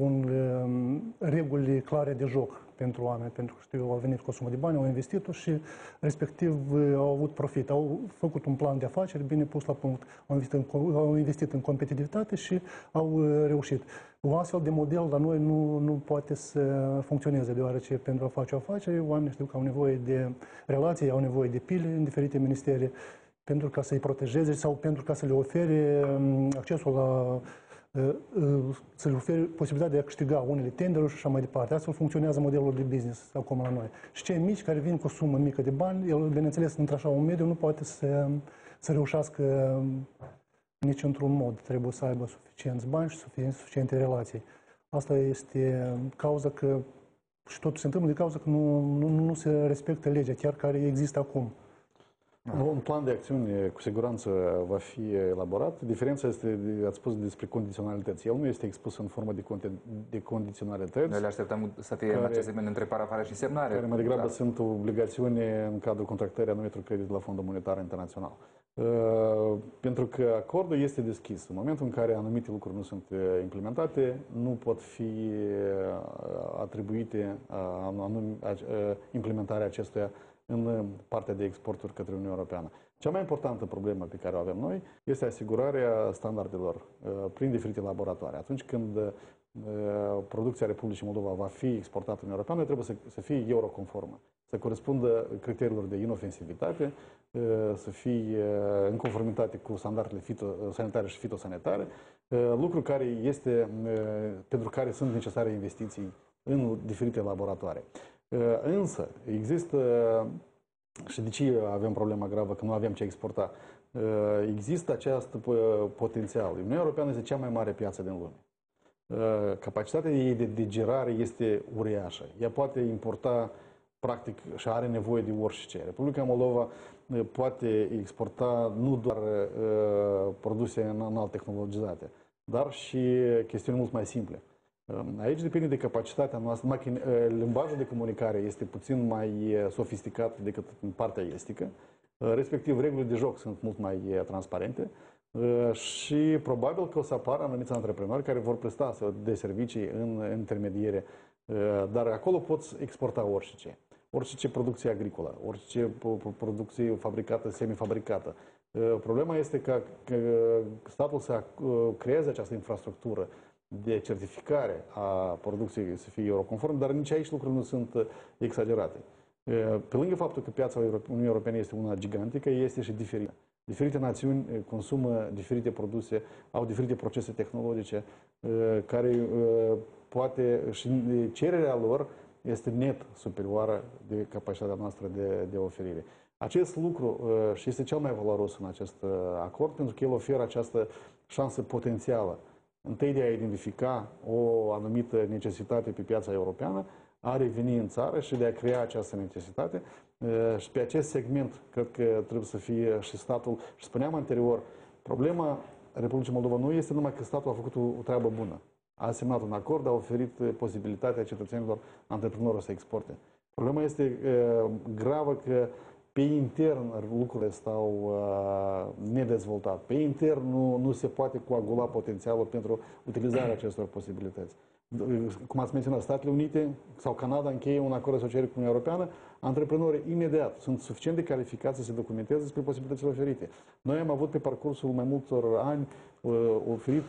reguli clare de joc pentru oameni, pentru că au venit cu o sumă de bani, au investit-o și respectiv au avut profit. Au făcut un plan de afaceri bine pus la punct, au investit în competitivitate și au reușit. Un astfel de model la noi nu poate să funcționeze, deoarece pentru a face o afacere, oamenii știu că au nevoie de relații, au nevoie de pile în diferite ministere, pentru ca să-i protejeze sau pentru ca să le ofere accesul să le ofere posibilitatea de a câștiga unele tenderuri și așa mai departe. Astfel funcționează modelul de business acum la noi. Și cei mici care vin cu o sumă mică de bani, el, bineînțeles, într-așa un mediu nu poate să reușească nici într-un mod. Trebuie să aibă suficienți bani și suficiente relații. Asta este cauza că, și totul se întâmplă de cauza că nu se respectă legea, chiar care există acum. Un plan de acțiune cu siguranță va fi elaborat. Diferența este, ați spus despre condiționalități. El nu este expus în formă de condiționalități. Noi le așteptăm să fie în acest segment între parafare și semnare. Care mai degrabă sunt obligațiuni în cadrul contractării anumitor credit la Fondul Monetar Internațional. Pentru că acordul este deschis. În momentul în care anumite lucruri nu sunt implementate, nu pot fi atribuite implementarea acestuia în partea de exporturi către Uniunea Europeană. Cea mai importantă problemă pe care o avem noi este asigurarea standardelor prin diferite laboratoare. Atunci când producția Republicii Moldova va fi exportată în Uniunea Europeană, trebuie să fie euroconformă, să corespundă criteriilor de inofensivitate, să fie în conformitate cu standardele sanitare și fitosanitare, lucru care este, pentru care sunt necesare investiții în diferite laboratoare. Însă, există, și de ce avem problema gravă că nu avem ce exporta, există acest potențial. Uniunea Europeană este cea mai mare piață din lume. Capacitatea ei de digerare este uriașă. Ea poate importa practic și are nevoie de orice. Republica Moldova poate exporta nu doar produse înalt tehnologizate, dar și chestiuni mult mai simple. Aici depinde de capacitatea noastră. Limbajul de comunicare este puțin mai sofisticat decât în partea estică, respectiv regulile de joc sunt mult mai transparente și probabil că o să apară anumiți antreprenori care vor presta astfel de servicii în intermediere, dar acolo poți exporta orice. Orice producție agricolă, orice producție fabricată, semifabricată. Problema este că statul să creeze această infrastructură de certificare a producției să fie euroconform, dar nici aici lucrurile nu sunt exagerate. Pe lângă faptul că piața Uniunii Europene este una gigantică, este și diferită. Diferite națiuni consumă diferite produse, au diferite procese tehnologice, care poate și cererea lor este net superioară de capacitatea noastră de oferire. Acest lucru și este cel mai valoros în acest acord, pentru că el oferă această șansă potențială. Întâi de a identifica o anumită necesitate pe piața europeană, a reveni în țară și de a crea această necesitate. Și pe acest segment, cred că trebuie să fie și statul. Și spuneam anterior, problema Republicii Moldova nu este numai că statul a făcut o treabă bună. A semnat un acord, a oferit posibilitatea cetățenilor, antreprenorilor să exporte. Problema este gravă că pe intern lucrurile stau nedezvoltate. Pe intern nu se poate coagula potențialul pentru utilizarea acestor posibilități. Cum ați menționat, Statele Unite sau Canada încheie un acord de asociere cu Uniunea Europeană, antreprenorii imediat sunt suficient de calificați să se documenteze despre posibilitățile oferite. Noi am avut pe parcursul mai multor ani oferit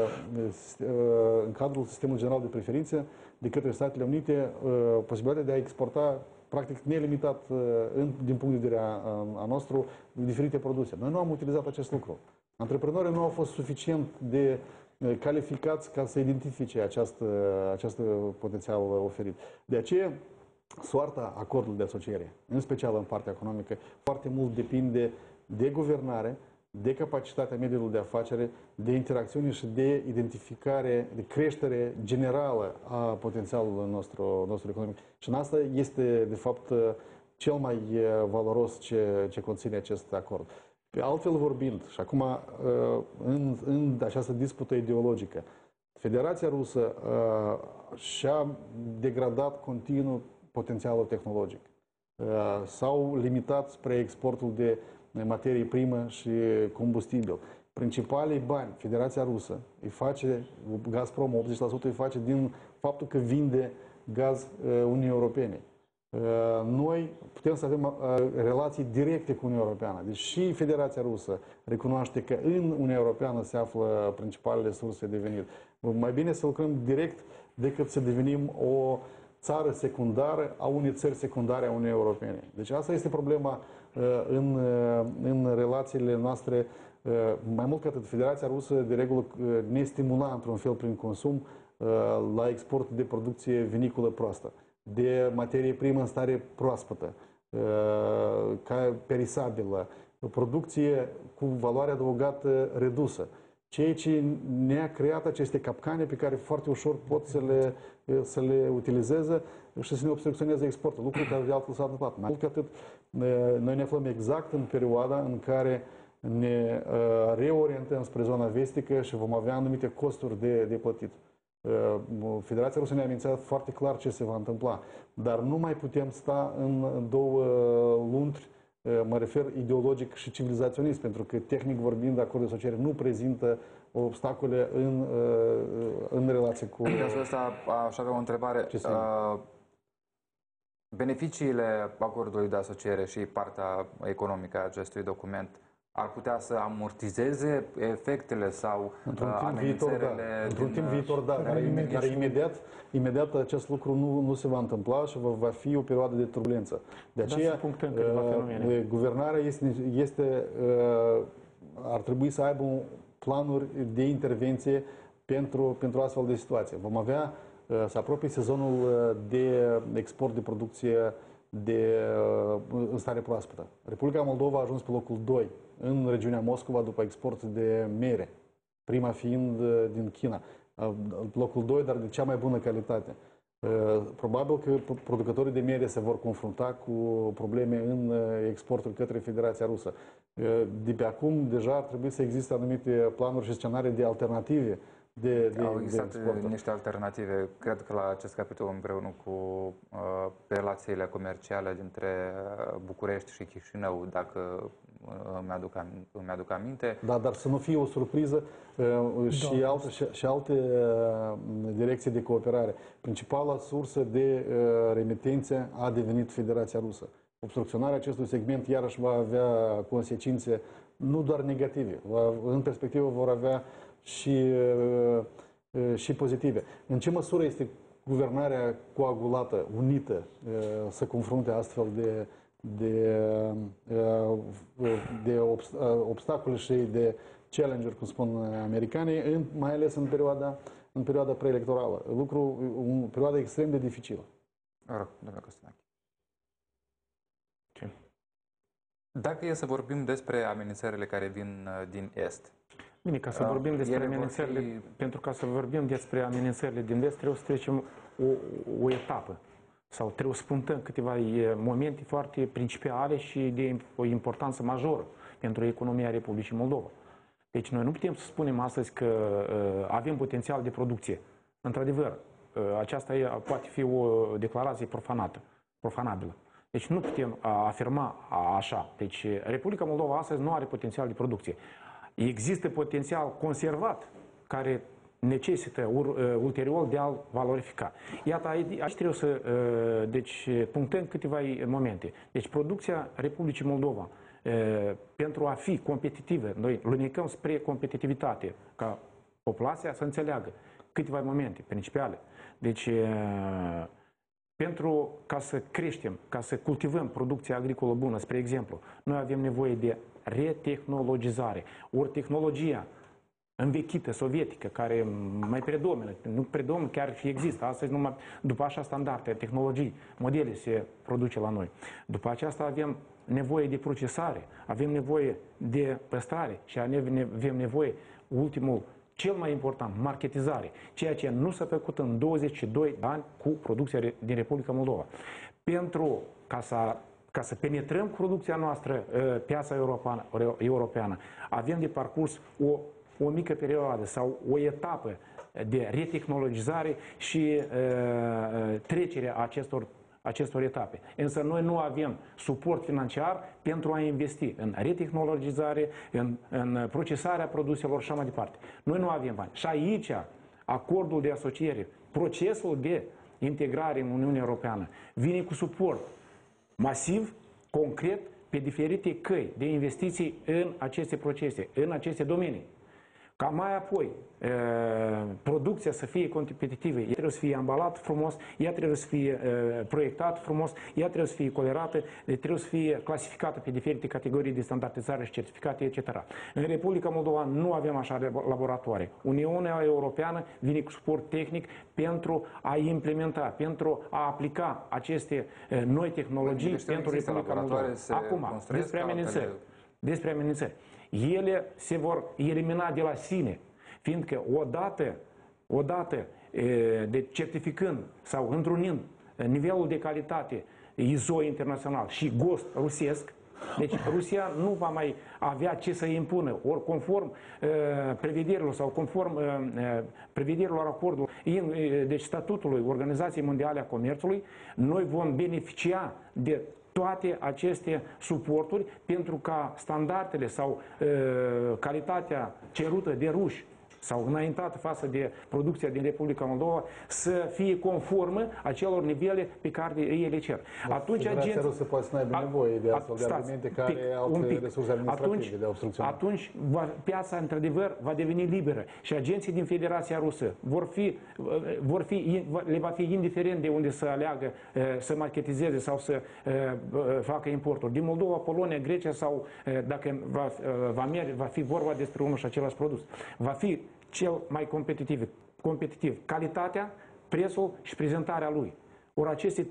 în cadrul sistemului general de preferințe de către Statele Unite posibilitatea de a exporta practic nelimitat din punct de vedere a nostru diferite produse. Noi nu am utilizat acest lucru. Antreprenorii nu au fost suficient de calificați ca să identifice acest potențial oferit. De aceea, soarta acordului de asociere, în special în partea economică, foarte mult depinde de guvernare, de capacitatea mediului de afacere, de interacțiune și de identificare, de creștere generală a potențialului nostru economic. Și în asta este, de fapt, cel mai valoros ce conține acest acord. Altfel vorbind, și acum în această dispută ideologică, Federația Rusă și-a degradat continuu potențialul tehnologic. S-au limitat spre exportul de materie primă și combustibil. Principalii bani, Federația Rusă îi face, Gazprom 80% îi face din faptul că vinde gaz Uniunii Europene. Noi putem să avem relații directe cu Uniunea Europeană. Deci și Federația Rusă recunoaște că în Uniunea Europeană se află principalele surse de venit. Mai bine să lucrăm direct decât să devenim o țară secundară a unei țări secundare a Uniunii Europene. Deci asta este problema în relațiile noastre. Mai mult ca atât, Federația Rusă de regulă ne stimula într-un fel prin consum la export de producție viniculă proastă, de materie primă în stare proaspătă, ca perisabilă, producție cu valoare adăugată redusă. Ceea ce ne-a creat aceste capcane pe care foarte ușor pot să le utilizeze și să ne obstrucționeze exportul. Lucrul care de altfel s-a întâmplat. Mai mult ca atât, noi ne aflăm exact în perioada în care ne reorientăm spre zona vestică și vom avea anumite costuri de plătit. Federația Rusă ne-a amenințat foarte clar ce se va întâmpla, dar nu mai putem sta în două luntri, mă refer ideologic și civilizaționist, pentru că tehnic vorbind, acordul de asociere nu prezintă obstacole în relație cu... În cazul ăsta aș avea o întrebare. Beneficiile acordului de asociere și partea economică a acestui document ar putea să amortizeze efectele sau amenințările? Într-un timp viitor, da. Dar imediat acest lucru nu se va întâmpla și va fi o perioadă de turbulență. De aceea, guvernarea ar trebui să aibă planuri de intervenție pentru astfel de situații. Vom avea, să apropie sezonul de export de producție în stare proaspătă. Republica Moldova a ajuns pe locul 2 în regiunea Moscova după export de mere, prima fiind din China. Locul 2, dar de cea mai bună calitate. Probabil că producătorii de miere se vor confrunta cu probleme în exportul către Federația Rusă. De pe acum, deja ar trebui să existe anumite planuri și scenarii de alternative Au existat export. niște alternative, cred că la acest capitol împreună cu relațiile comerciale dintre București și Chișinău, dacă îmi aduc aminte. Da, dar să nu fie o surpriză și alte direcții de cooperare. Principala sursă de remitențe a devenit Federația Rusă. Obstrucționarea acestui segment iarăși va avea consecințe nu doar negative, în perspectivă vor avea și pozitive. În ce măsură este guvernarea coagulată, unită, să confrunte astfel de obstacole și de challenge-uri, cum spun americanii, mai ales în perioada preelectorală. O perioadă extrem de dificilă. Rog, domnule Costache. Dacă e să vorbim despre amenințările care vin din Est. Bine, ca să vorbim despre amenințările, pentru ca să vorbim despre amenințările din Est, trebuie să trecem o etapă. Sau trebuie să punctăm câteva momente foarte principiale și de o importanță majoră pentru economia Republicii Moldova. Deci noi nu putem să spunem astăzi că avem potențial de producție. Într-adevăr, aceasta poate fi o declarație profanabilă. Deci nu putem afirma așa. Deci Republica Moldova astăzi nu are potențial de producție. Există potențial conservat care necesită ulterior de a-l valorifica. Iată, aici trebuie să punctăm câteva momente. Deci producția Republicii Moldova, pentru a fi competitivă, noi lunicăm spre competitivitate, ca populația să înțeleagă câteva momente principale. Deci, ca să creștem, ca să cultivăm producția agricolă bună, spre exemplu, noi avem nevoie de retehnologizare. Ori tehnologia învechită, sovietică, care mai predomină, nu predomină, chiar și există. Astăzi, numai după așa standarde, tehnologii, modele se produce la noi. După aceasta avem nevoie de procesare, avem nevoie de păstrare și avem nevoie, ultimul, cel mai important, marketizare, ceea ce nu s-a făcut în 22 de ani cu producția din Republica Moldova. Ca să penetrăm producția noastră, piața europeană, avem de parcurs o mică perioadă sau o etapă de retehnologizare și trecerea acestor etape. Însă noi nu avem suport financiar pentru a investi în retehnologizare, în procesarea produselor și așa mai departe. Noi nu avem bani. Și aici acordul de asociere, procesul de integrare în Uniunea Europeană vine cu suport masiv, concret, pe diferite căi de investiții în aceste procese, în aceste domenii. Ca mai apoi producția să fie competitivă, ea trebuie să fie ambalat frumos, ea trebuie să fie proiectat frumos, ea trebuie să fie colerată, trebuie să fie clasificată pe diferite categorii de standardizare și certificate, etc. În Republica Moldova nu avem așa laboratoare. Uniunea Europeană vine cu suport tehnic pentru a implementa, pentru a aplica aceste noi tehnologii pentru Republica Moldova. Acum, despre amenințări. Ele se vor elimina de la sine, fiindcă odată de certificând sau întrunind nivelul de calitate ISO internațional și GOST rusesc, deci Rusia nu va mai avea ce să impună, ori conform prevederilor sau conform prevederilor acordului, deci statutului Organizației Mondiale a Comerțului, noi vom beneficia de toate aceste suporturi pentru ca standardele sau calitatea cerută de ruși sau înaintată față de producția din Republica Moldova să fie conformă acelor nivele pe care ei le cer. Atunci Federația Rusă poate să n-aibă nevoie de astfel de argumente care au resurse administrative de obstrucționare. Atunci piața, într-adevăr, va deveni liberă și agenții din Federația Rusă le va fi indiferent de unde să aleagă să marketizeze sau să facă importuri. Din Moldova, Polonia, Grecia sau dacă va fi vorba despre unul și același produs. Va fi cel mai competitiv. Calitatea, prețul și prezentarea lui. Ori aceste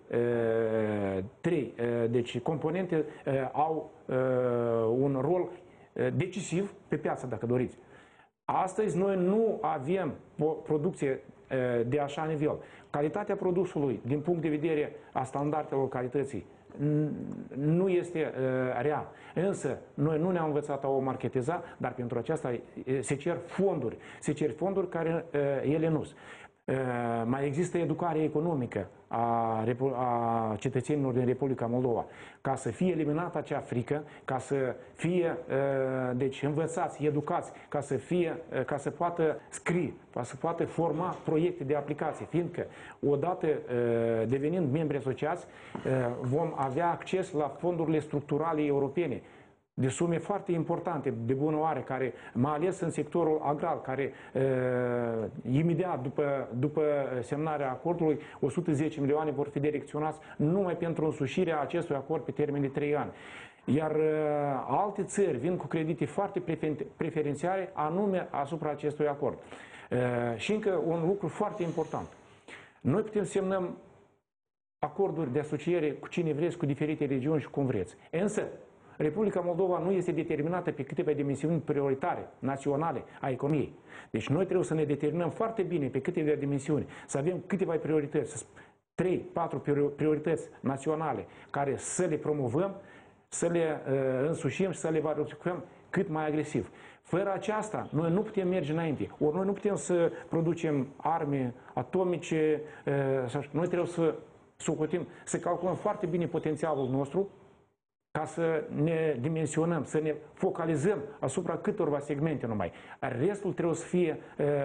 trei deci componente au un rol decisiv pe piață, dacă doriți. Astăzi noi nu avem o producție de așa nivel. Calitatea produsului, din punct de vedere a standardelor calității, nu este rea. Însă, noi nu ne-am învățat a o marketiza, dar pentru aceasta se cer fonduri. Se cer fonduri care ele nu sunt. Mai există educare economică a cetățenilor din Republica Moldova, ca să fie eliminată acea frică, ca să fie deci, învățați, educați, ca să poată scrie, ca să poată forma proiecte de aplicație, fiindcă odată devenind membri asociați, vom avea acces la fondurile structurale europene, de sume foarte importante, de bună oară, care, mai ales în sectorul agrar, care imediat după semnarea acordului, 110 milioane vor fi direcționați numai pentru însușirea acestui acord pe termen de 3 ani. Iar alte țări vin cu credite foarte preferențiale anume asupra acestui acord. Și încă un lucru foarte important. Noi putem semnăm acorduri de asociere cu cine vreți, cu diferite regiuni și cum vreți. Însă, Republica Moldova nu este determinată pe câteva dimensiuni prioritare, naționale, a economiei. Deci noi trebuie să ne determinăm foarte bine pe câteva dimensiuni, să avem câteva priorități, 3-4 priorități naționale, care să le promovăm, să le însușim și să le valorificăm cât mai agresiv. Fără aceasta, noi nu putem merge înainte. Ori noi nu putem să producem arme atomice, noi trebuie să socotim, să calculăm foarte bine potențialul nostru, ca să ne dimensionăm, să ne focalizăm asupra câtorva segmente numai. Restul trebuie să fie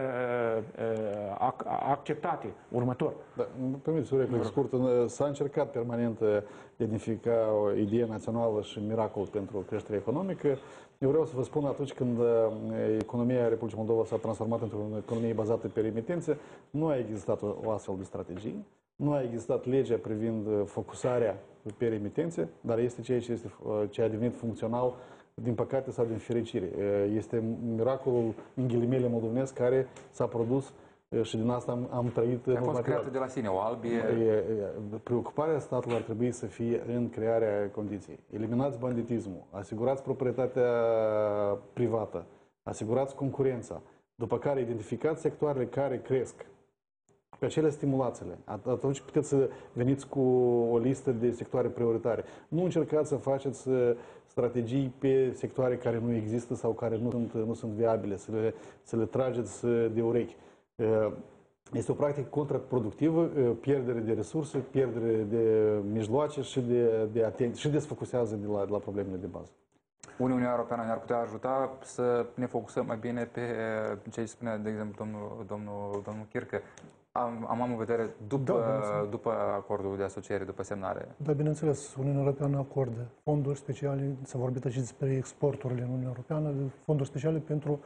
acceptate următor. Da, permiteți o replică scurtă. S-a încercat permanent identifica o idee națională și miracol pentru creștere economică. Eu vreau să vă spun, atunci când economia Republicii Moldova s-a transformat într-o economie bazată pe remitențe, nu a existat o astfel de strategie. Nu a existat legea privind focusarea pe remitențe, dar este ce a devenit funcțional, din păcate sau din fericire. Este miracolul, în ghilimele, moldovenesc care s-a produs și din asta am trăit. A fost creată de la sine o albie. Preocuparea statului ar trebui să fie în crearea condiției. Eliminați banditismul, asigurați proprietatea privată, asigurați concurența, după care identificați sectoarele care cresc, pe acele stimulațiile. Atunci puteți să veniți cu o listă de sectoare prioritare. Nu încercați să faceți strategii pe sectoare care nu există sau care nu sunt viabile, să le trageți de urechi. Este o practică contraproductivă, pierdere de resurse, pierdere de mijloace și de atenție și desfocusează de la problemele de bază. Uniunea Europeană ne-ar putea ajuta să ne focusăm mai bine pe ce spunea, de exemplu, domnul Chircă. Am în vedere după acordul de asociere, după semnare. Da, bineînțeles, Uniunea Europeană acordă fonduri speciale, s-a vorbit și despre exporturile în Uniunea Europeană, fonduri speciale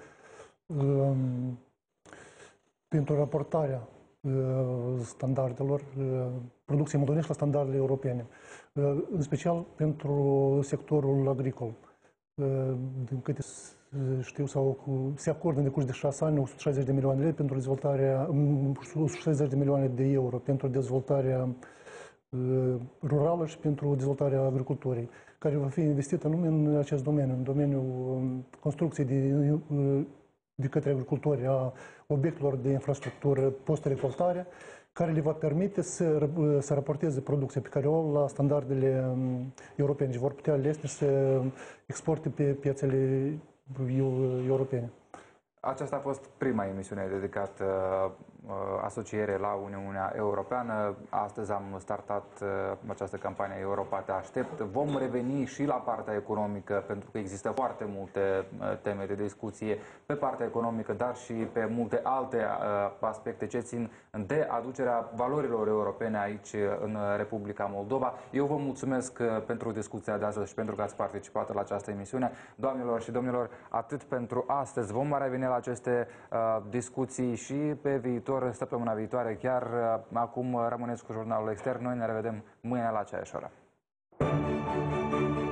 pentru raportarea standardelor producției moldovenești la standardele europene, în special pentru sectorul agricol. Din câte știu, se acordă în decurs de 6 ani 160 de milioane de lei pentru dezvoltarea, 160 de milioane de euro pentru dezvoltarea rurală și pentru dezvoltarea agriculturii, care va fi investită numai în acest domeniu, în domeniul construcției de către agricultori a obiectelor de infrastructură post-recoltare, care le va permite să raporteze producția pe care o au la standardele europene și vor putea alese să exporte pe piețele europene. Aceasta a fost prima emisiune dedicată asociere la Uniunea Europeană. Astăzi am startat această campanie Europa te aștept. Vom reveni și la partea economică, pentru că există foarte multe teme de discuție pe partea economică, dar și pe multe alte aspecte ce țin de aducerea valorilor europene aici în Republica Moldova. Eu vă mulțumesc pentru discuția de astăzi și pentru că ați participat la această emisiune. Doamnelor și domnilor, atât pentru astăzi. Vom mai reveni la aceste discuții și pe viitor, săptămâna viitoare. Chiar acum rămâneți cu Jurnalul Extern. Noi ne revedem mâine la aceeași oră.